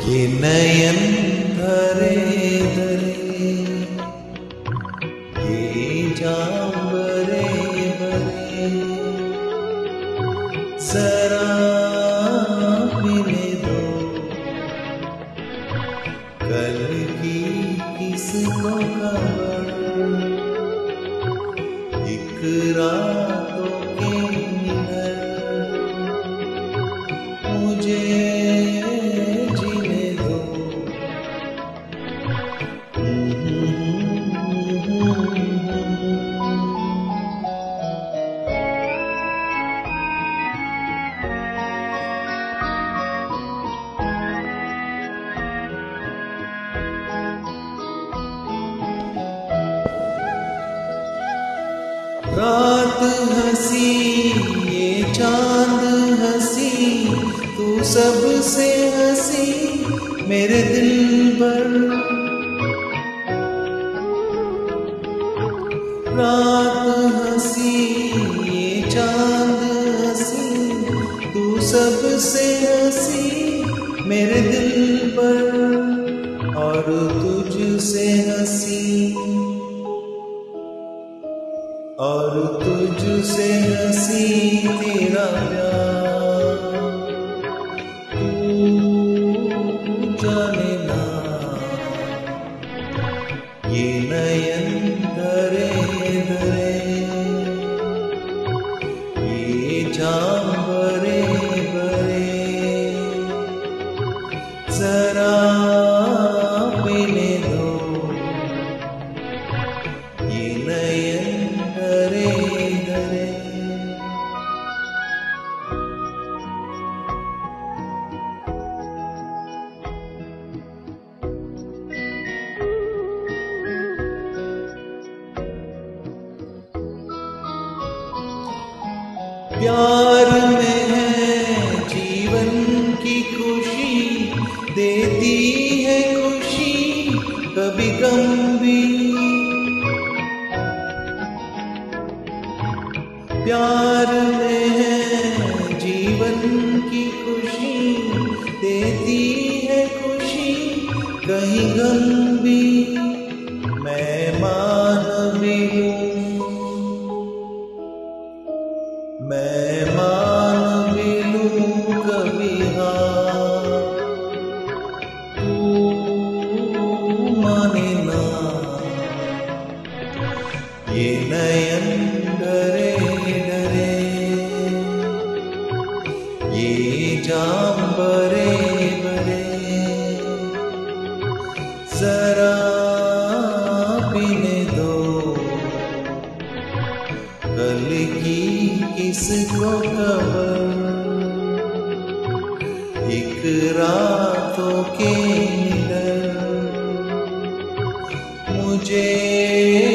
ये नयन धरे धरे, ये जाम बरे बरे, जरा पीने दो कल की किसको खबर, एक रातों की निडर मुझे जीने दो। रात हंसी ये चांद हंसी, तू सबसे हंसी मेरे दिल पर। रात हंसी ये चांद हंसी, तू सबसे हंसी मेरे दिल पर। और तुझसे हंसी, और तुझसे हंसी तेरा प्यार, तू जाने ना। ये नयन धरे धरे, ये जाम बरे बरे, जरा पीने दो ये नयन धरे धरे। प्यार में है जीवन की खुशी, देती है खुशी कभी गम भी। प्यार में है जीवन की खुशी, देती है खुशी कहीं गम भी। मैं मान भी लूं, मैं मान भी लूं कभी हाँ, तू माने ना। ये नयन धरे धरे, ये जाम बरे बरे, जरा पीने दो कल की किसको खबर, एक रातों के निडर मुझे